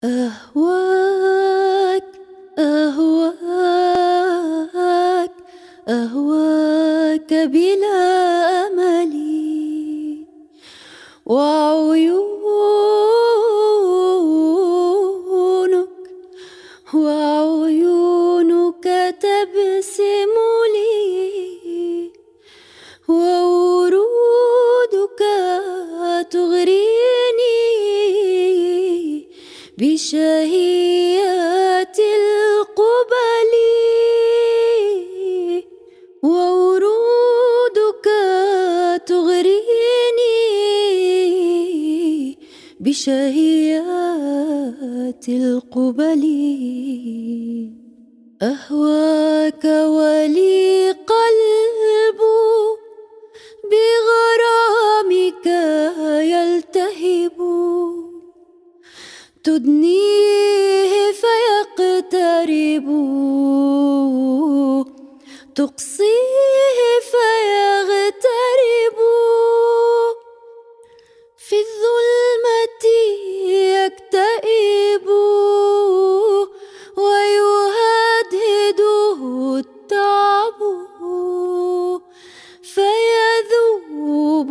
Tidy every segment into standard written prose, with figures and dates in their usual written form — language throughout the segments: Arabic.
أهواك أهواك أهواك بلا أملي، وعيونك تبسم لي، وورودك تغريني بشهيات القبل، وورودك تغريني بشهيات القبل. أهواك ولي قلب بغرامك يلتهب، تدنيه فيقترب، تقصيه فيغترب، في الظلمة يكتئب، ويهدهده التعب، فيذوب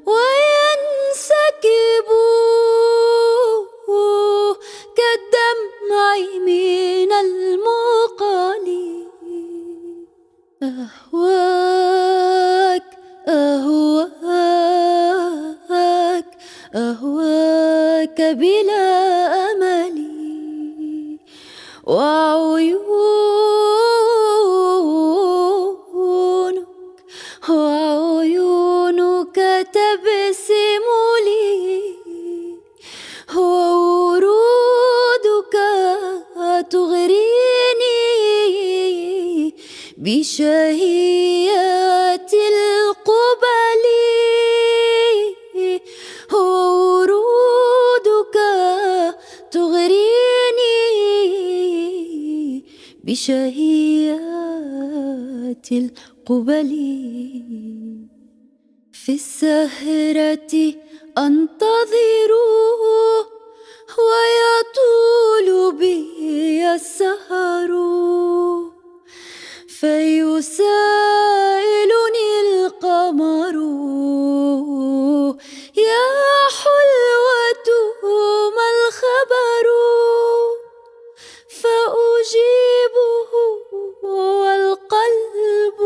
وينسكب كالدمع من المقال. أهواك أهواك أهواك بلا أملي، وعيونك تبسم لي، وورودك تغريني بشهيات القبل، وورودك تغريني بشهيات القبل. في السهرة أنتظر ويطول بي السهر، فيسائلني القمر يا حلوة ما الخبر، فأجيبه والقلب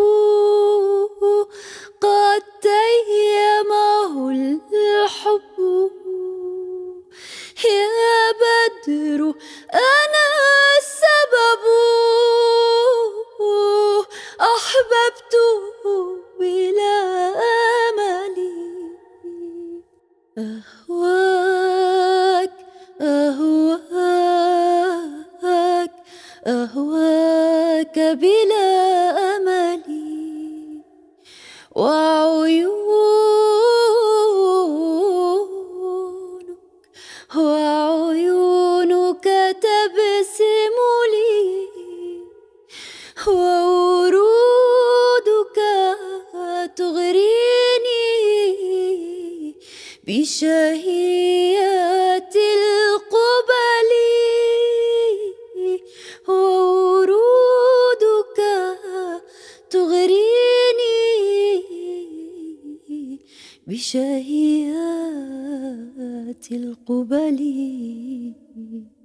قد تيمه الحب. يا بدر أنا السبب، أحببته بلا أملي. أهواك أهواك أهواك بلا أملي، وعيونك تبسم لي، وورودك تغريني بشهيات القبل، وورودك تغريني بشهيات القبل.